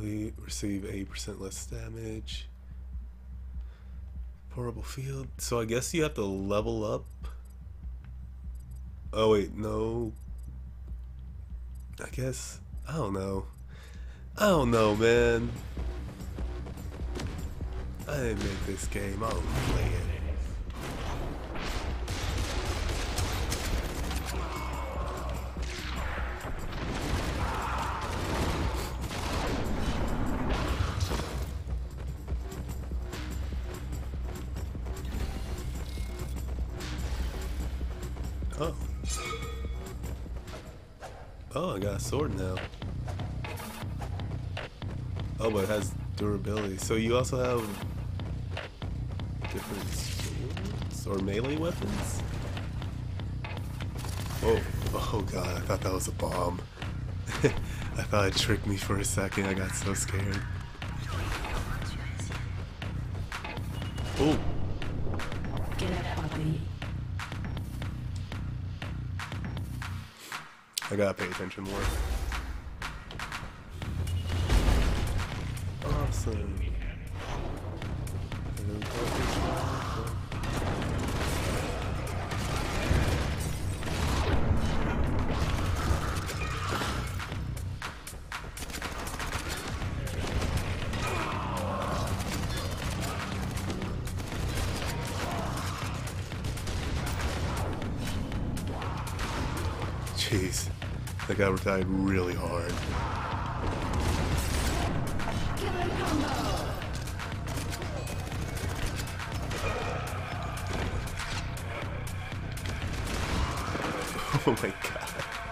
We receive 8% less damage. Portable field. So I guess you have to level up. Oh wait, no. I guess. I don't know. I don't know, man. I didn't make this game. I don't play it. Oh. Oh, I got a sword now. Oh, but it has durability. So you also have different swords or melee weapons? Oh, oh god, I thought that was a bomb. I thought it tricked me for a second. I got so scared. Oh. Get up, puppy. I gotta pay attention more. Awesome. Jeez, that guy retired really hard. Oh my god.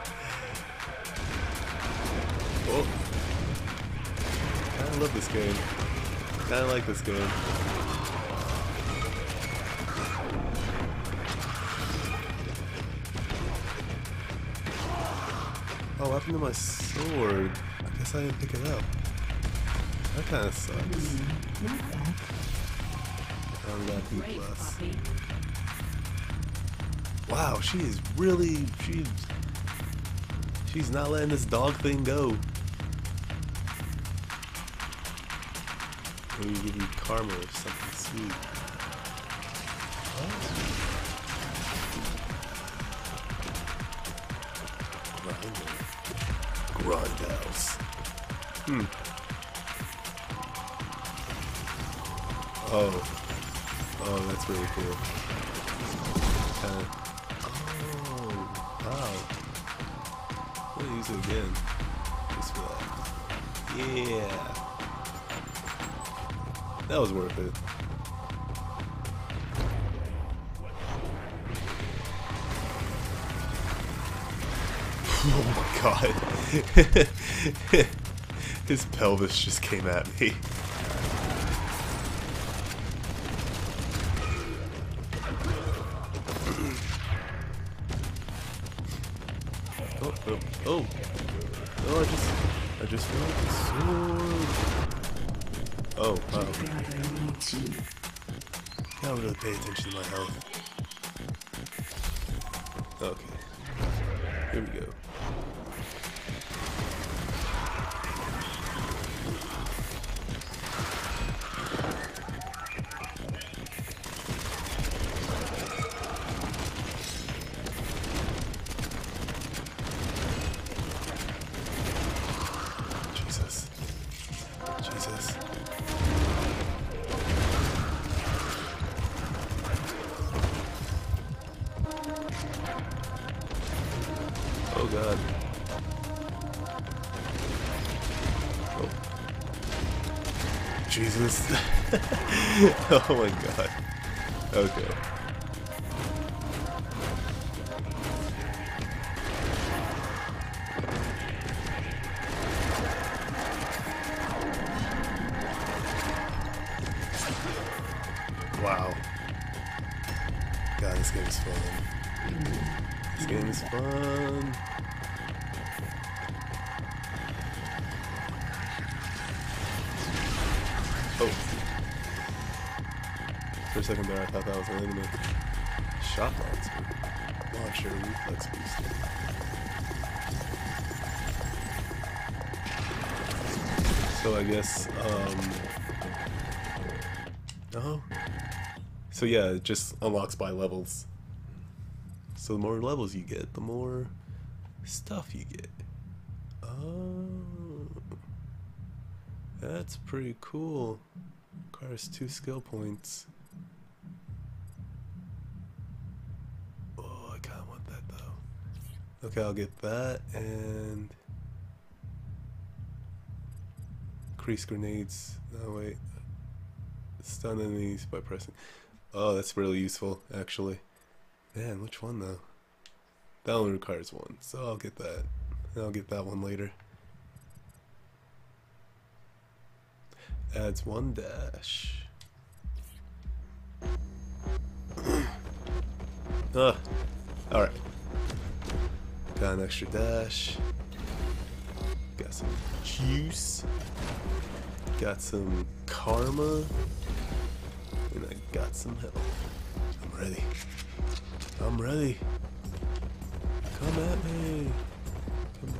Oh. I love this game. I like this game. Oh, what happened to my sword? I guess I didn't pick it up. That kind of sucks. Oh, we got B plus. Wow, she is really, she's not letting this dog thing go. Maybe give you karma or something sweet. Grindhouse. Oh, that's really cool. Wow. I'm gonna use it again. Just for that. Yeah. That was worth it. Oh my god. His pelvis just came at me. Oh, no, I just found the sword. Oh, wow. Gotta really pay attention to my health. Okay. Here we go. Jesus. Oh god. Oh. Jesus. Oh my god. Okay. Wow. God, this game is fun. This game is fun. Oh. For a second there, I thought that was an enemy. Shot launcher, reflex booster. So I guess, no? So yeah, it just unlocks by levels. So the more levels you get, the more stuff you get. Oh, that's pretty cool. Requires 2 skill points. Oh, I kinda want that though. Okay, I'll get that and increase grenades. No, wait. Stun enemies by pressing. Oh, that's really useful, actually. Man, which one though? That only requires 1, so I'll get that. And I'll get that one later. Adds 1 dash. Alright. Got an extra dash. Got some juice. Got some karma. And I got some health. I'm ready. I'm ready. Come at me. Come.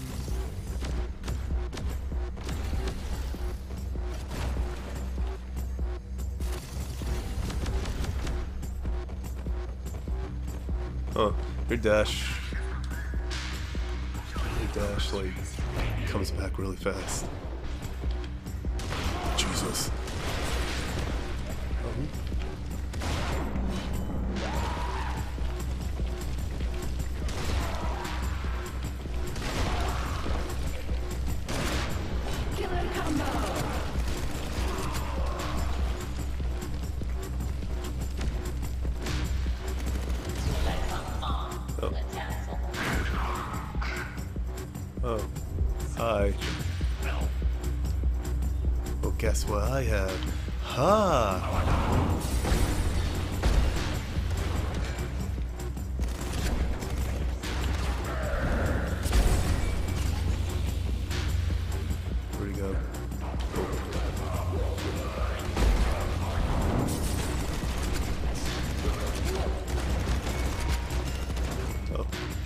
Oh, your dash like comes back really fast. Jesus. Killer combo. Oh, hi. Well, guess what I have? Ha! Where'd he go? Oh.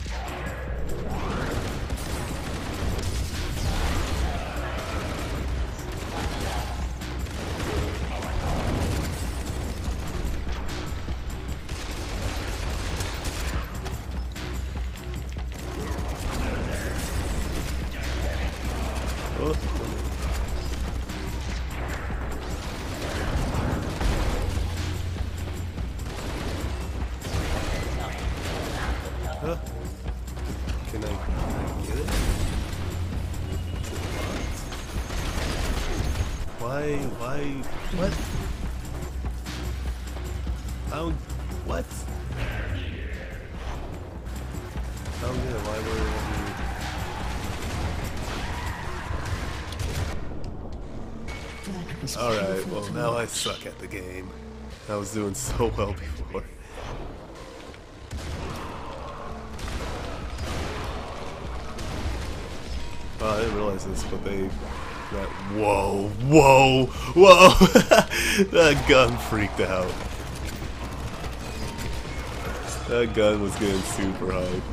Oh. Huh? Can I get it? Why, what? How, what? I don't get it, why were you... Alright, well now I suck at the game. I was doing so well before. Oh, I didn't realize this, but they... Whoa, whoa, whoa! That gun freaked out. That gun was getting super hyped.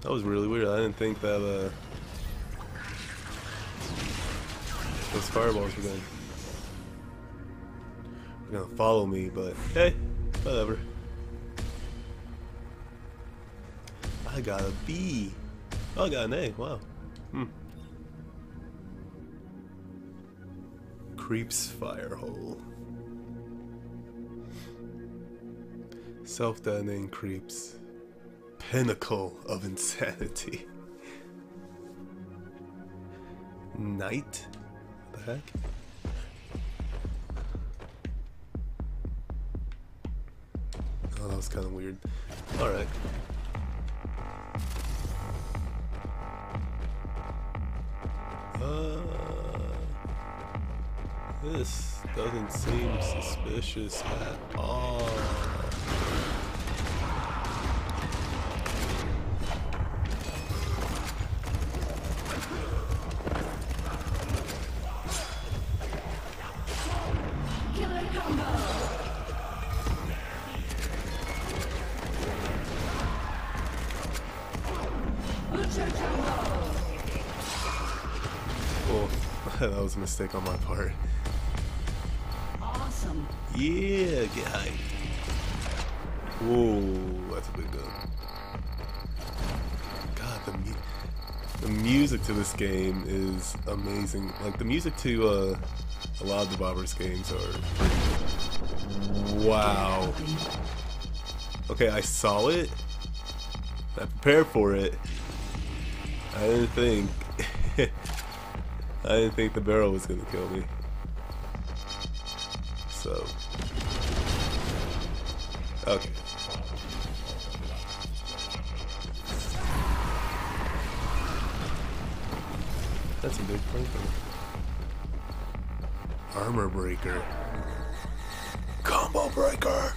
That was really weird. I didn't think that those fireballs were gonna follow me, but hey, whatever. I got a B. Oh, I got an A. Wow. Creeps Firehole. Self-detonating creeps. Pinnacle of insanity. Night? What the heck? Oh, that was kind of weird. Alright. This doesn't seem suspicious at all. Oh, that was a mistake on my part. Awesome. Yeah, get hyped. Whoa, that's a big gun. God, the music to this game is amazing. Like, the music to a lot of the Bobbers games are... Wow. Okay, I saw it. I prepared for it. I didn't think... I didn't think the barrel was gonna kill me. So... Okay. That's a big flanker. Armor breaker. Combo breaker!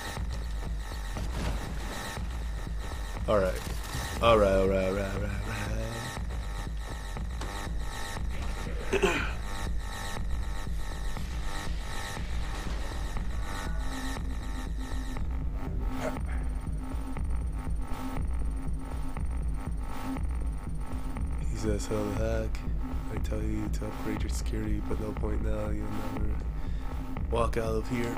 Alright. Alright. He's as hell the hack. I tell you to upgrade your security, but no point now. You'll never walk out of here.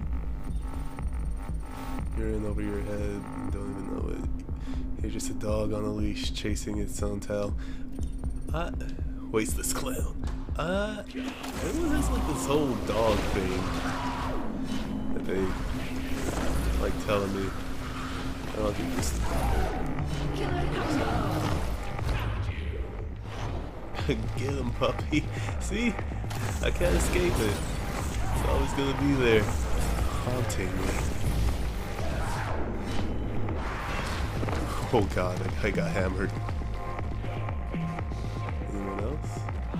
You're in over your head and don't even know it. You're just a dog on a leash chasing its own tail. Waste this clown. Everyone has like this whole dog thing that they like telling me. I don't think this. Get him, puppy. See? I can't escape it. It's always gonna be there, haunting me. Oh god, I got hammered. Anyone else?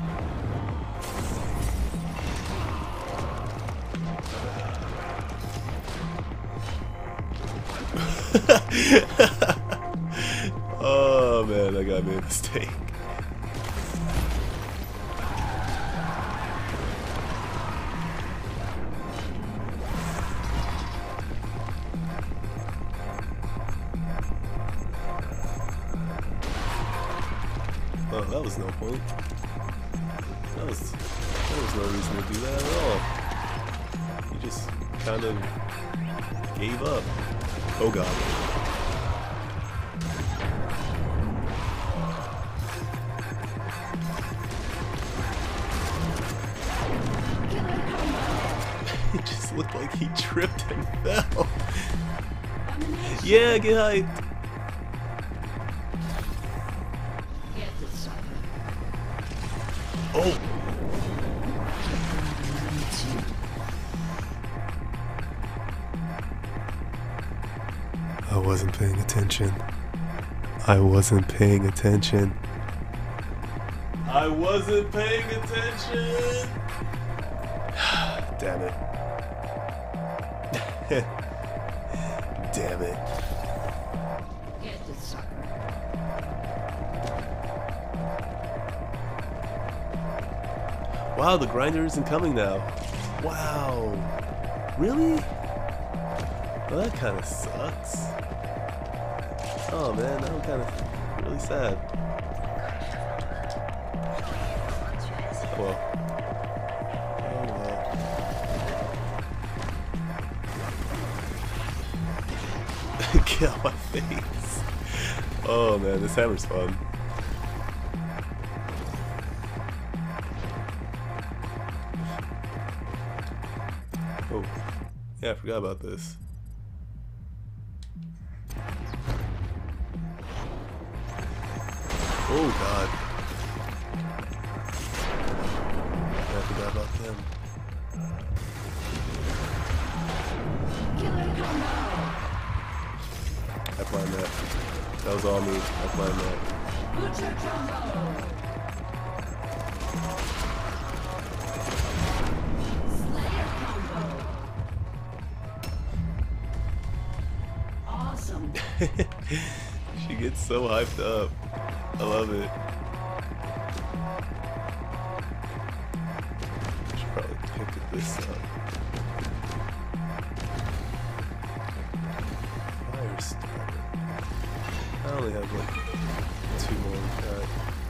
Oh man, I got made a mistake. Oh, that was no point. That was no reason to do that at all. You just kind of gave up. Oh god. It just looked like he tripped and fell. Yeah, get hyped. Oh! I wasn't paying attention. I wasn't paying attention. I wasn't paying attention! Damn it. Damn it. Get the sucker. Wow, the grinder isn't coming now. Wow. Really? Well, that kind of sucks. Oh man, that kind of... really sad. Oh well. Oh well. Get out my face. Oh man, this hammer's fun. Oh, yeah, I forgot about this. Oh god. Yeah, I forgot about them. I planned that. That was all me. I planned that. Awesome. She gets so hyped up. I love it. I should probably pick this up. Fire starter. I only have like 2 more of that.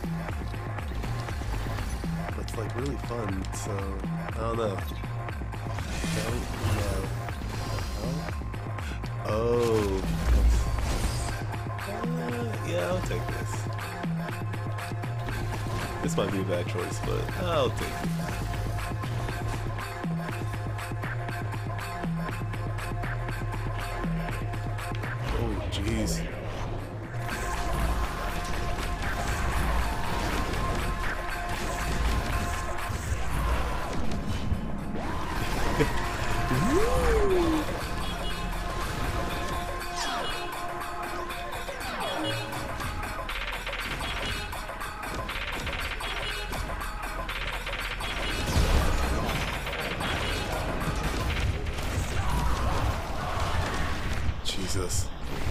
But it's like really fun, so I don't know. Don't know. Oh. Yeah, I'll take this. This might be a bad choice, but I'll take it. Oh, jeez. Jesus.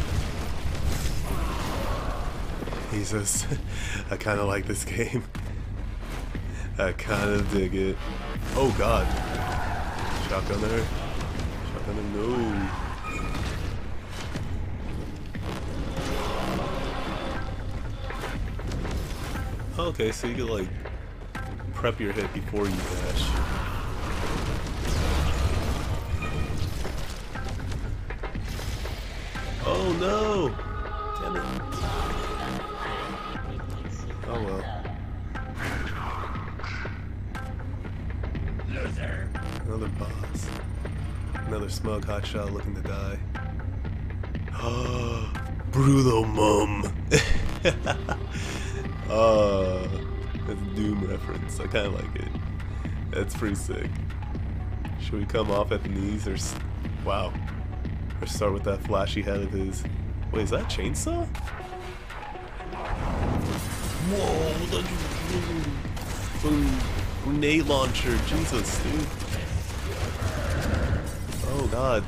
Jesus. I kind of like this game. I kind of dig it. Oh god. Shotgunner. Shotgunner, no. Okay, so you can like prep your hit before you dash. Oh no! Damn it. Oh well. Another boss. Another smug hotshot looking to die. Oh, Brutal Mum! Oh, that's a Doom reference. I kinda like it. That's pretty sick. Should we come off at the knees or... Wow. Or start with that flashy head of his. Wait, is that chainsaw? Whoa, look at grenade launcher. Jesus, dude. Oh god.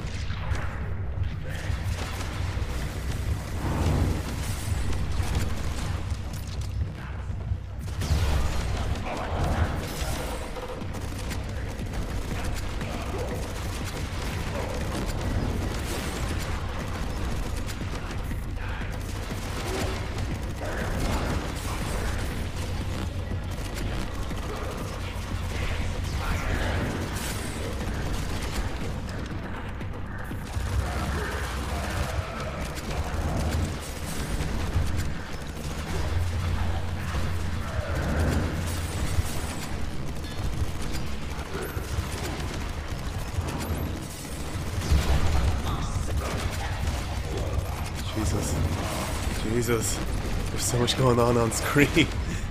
Jesus, there's so much going on screen.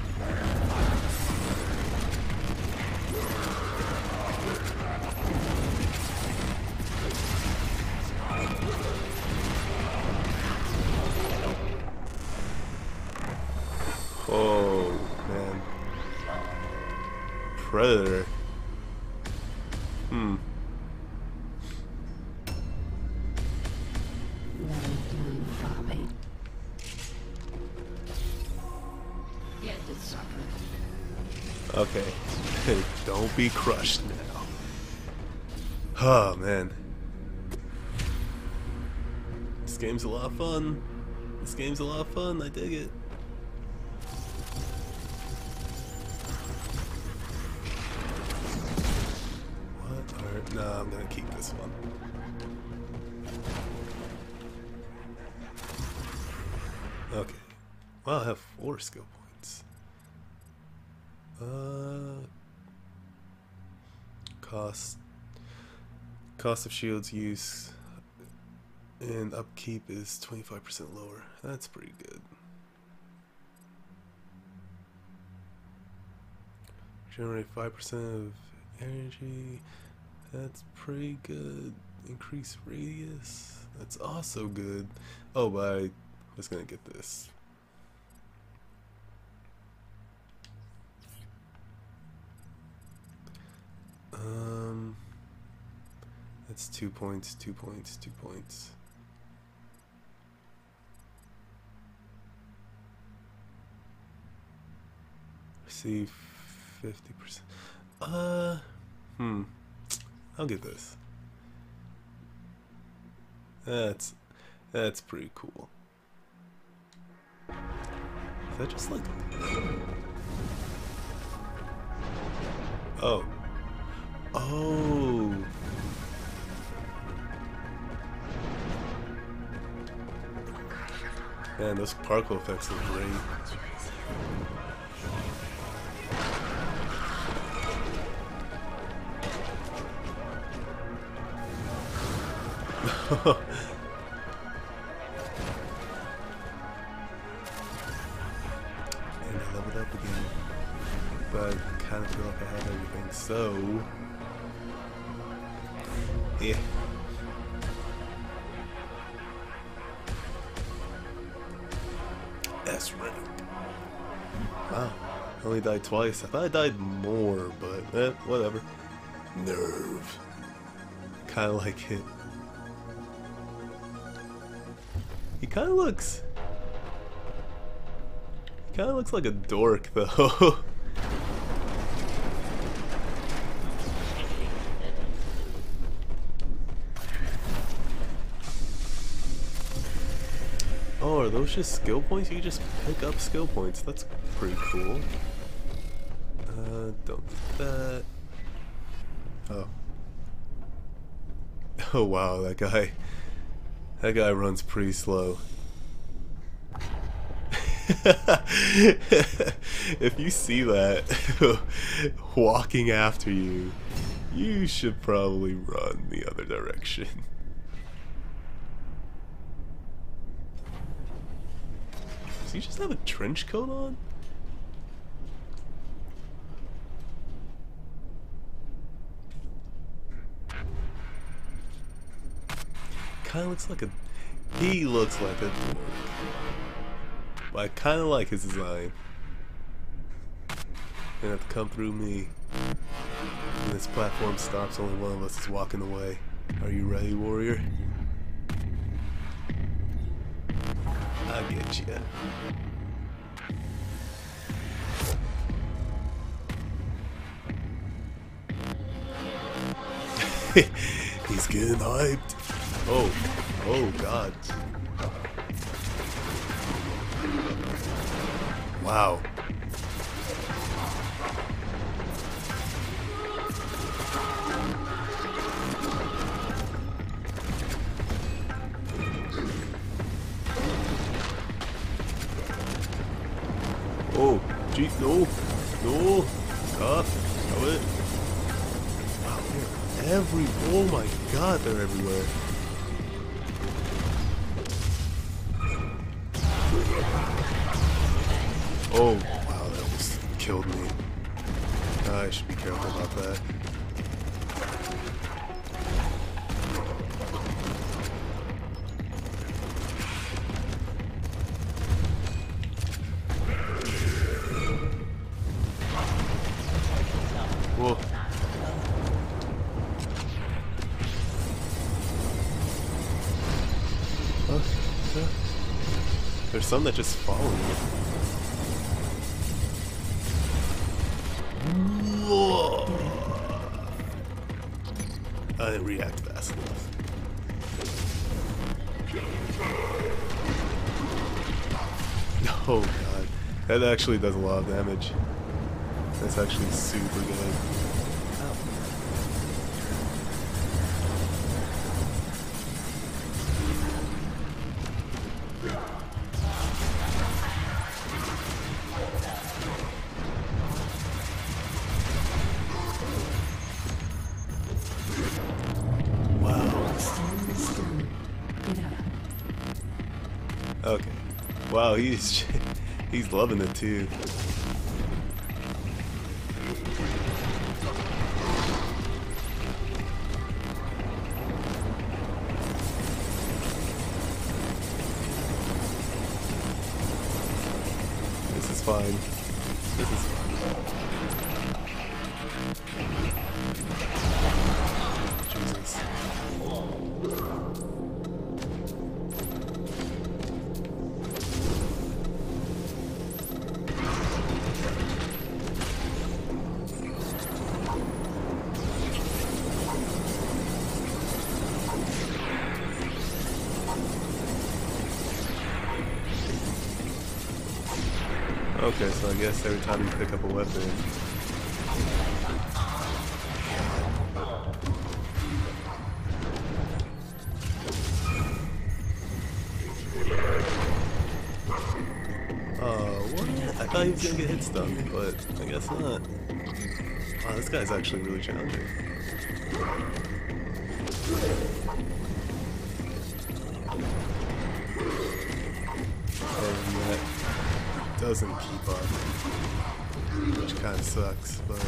Oh, man. Predator. Okay. Don't be crushed now. Oh, man. This game's a lot of fun. This game's a lot of fun. I dig it. What are... No, I'm gonna keep this one. Okay. Well, I have 4 skill points. Cost of shields use and upkeep is 25% lower. That's pretty good. Generate 5% of energy. That's pretty good. Increase radius. That's also good. Oh, but I was gonna get this. That's 2 points, 2 points, 2 points. Receive 50%. I'll get this. That's pretty cool. Is that just like... Oh. Oh. Man, those particle effects look great. And I leveled up again. But I kind of feel like I have everything, so... yeah. That's right. Wow. I only died twice. I thought I died more, but whatever. Nerve. Kinda like it. He kinda looks like a dork though. Oh, are those just skill points? You can just pick up skill points. That's pretty cool. Don't do that. Oh. Oh wow, that guy runs pretty slow. If you see that walking after you, you should probably run the other direction. Does he just have a trench coat on? Kinda looks like a... He looks like a dork. But I kinda like his design. Gonna have to come through me. When this platform stops, only one of us is walking away. Are you ready, warrior? I get ya. He's getting hyped. Oh, oh god. Wow. Oh, geez, no, no, stop it. Wow, they're oh my god, they're everywhere. Oh, wow, that almost killed me. I should be careful about that. Whoa. There's some that just follow you. Whoa. I didn't react fast enough. Oh god. That actually does a lot of damage. That's actually super good. Okay. Wow, he's loving it too. This is fine. This is fine. Jesus. Okay, so I guess every time you pick up a weapon. What? I thought he was gonna get hit stun, but I guess not. Wow, this guy's actually really challenging. And that doesn't keep up, which kind of sucks, but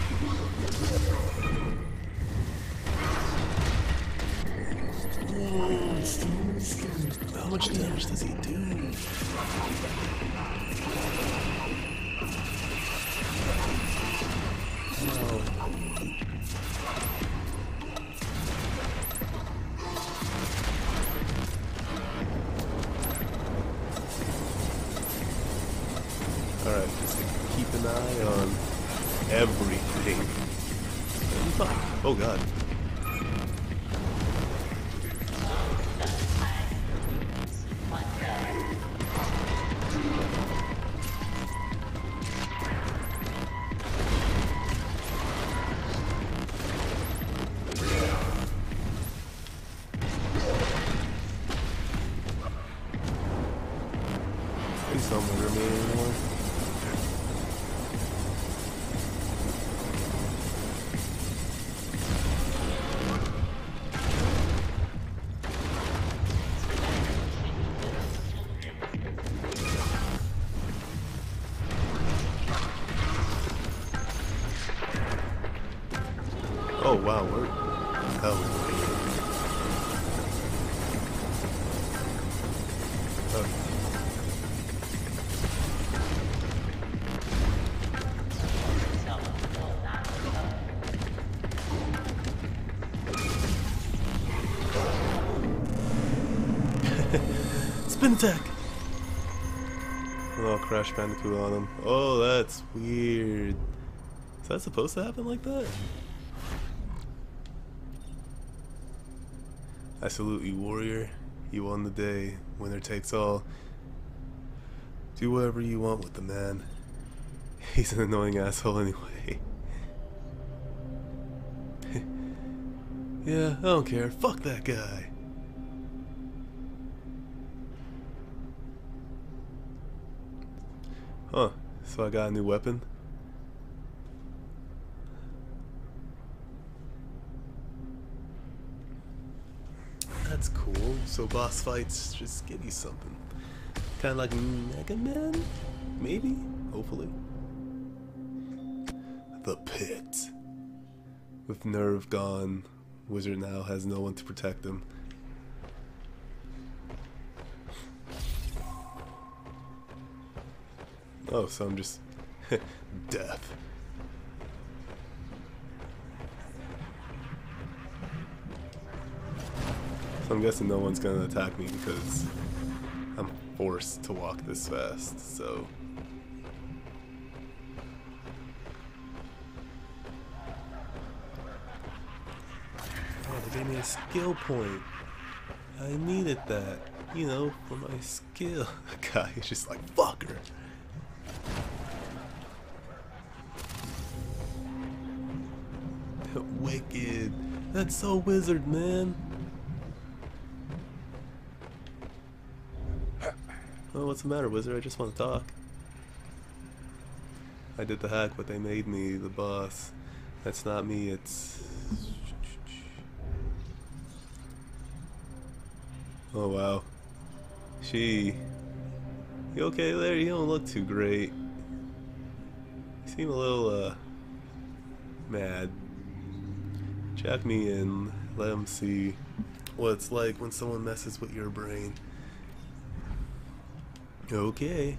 how much damage does he do? Oh. Alright, just keep an eye on everything. Oh god. Please don't murder me anymore. Oh wow, where the hell is it? Spin attack! Oh, Crash Bandicoot on him. Oh, that's weird. Is that supposed to happen like that? I salute you, warrior. You won the day. Winner takes all. Do whatever you want with the man. He's an annoying asshole anyway. Yeah, I don't care. Fuck that guy. Huh, so I got a new weapon? That's cool. So boss fights just give you something. Kinda like Mega Man? Maybe? Hopefully. The Pit. With Nerve gone, Wizard now has no one to protect him. Oh, so I'm just... death. So I'm guessing no one's gonna attack me because I'm forced to walk this fast, so... Oh, they gave me a skill point. I needed that. you know, for my skill. Guy is just like, fuck her. Wicked. That's so wizard, man. Oh, what's the matter, wizard? I just want to talk. I did the hack, but they made me the boss. That's not me, it's... Oh, wow. You okay there? You don't look too great. You seem a little, mad. Jack me in. Let him see what it's like when someone messes with your brain. Okay.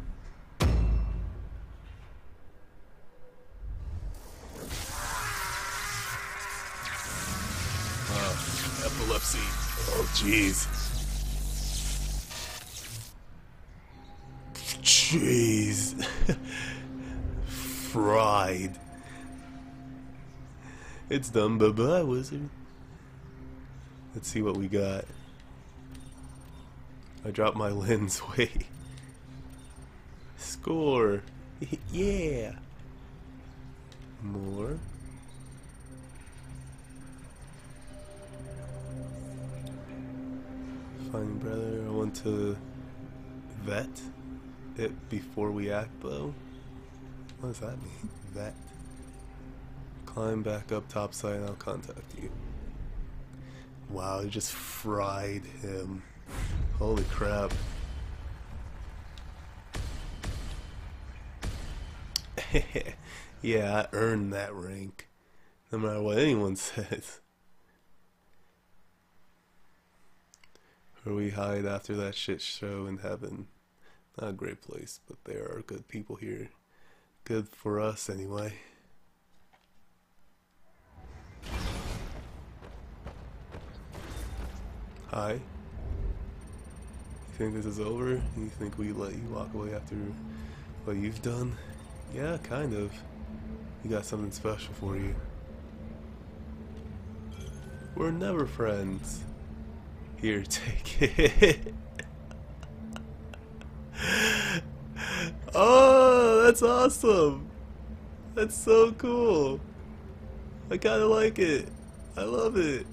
Epilepsy. Oh, jeez. Jeez. Fried. It's done. Bye-bye, wizard. Let's see what we got. I dropped my lens. Wait. Score. Yeah. More. Fine, brother. I want to vet it before we act, though. What does that mean? Vet. Climb back up topside and I'll contact you. Wow, I just fried him. Holy crap. Yeah, I earned that rank. No matter what anyone says. Where we hide after that shit show in heaven. Not a great place, but there are good people here. Good for us, anyway. Hi. You think this is over? You think we let you walk away after what you've done? Yeah, kind of. We got something special for you. We're never friends. Here, take it. Oh, that's awesome. That's so cool. I kinda like it. I love it.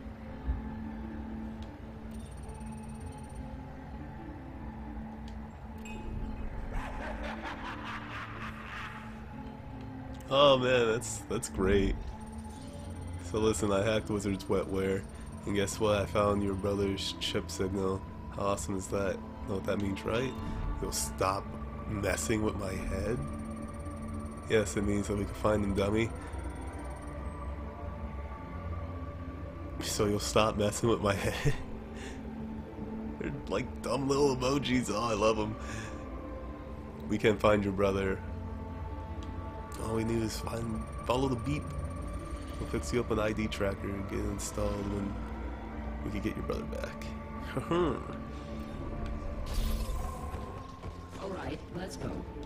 Oh man, that's great. So listen, I hacked Wizard's wetware, and guess what? I found your brother's chip signal. How awesome is that? Know what that means, right? You'll stop messing with my head? Yes, it means that we can find him, dummy. So you'll stop messing with my head? They're like dumb little emojis. Oh, I love them. We can find your brother. All we need is follow the beep. We'll fix you up an ID tracker and get it installed when we can get your brother back. All right, let's go.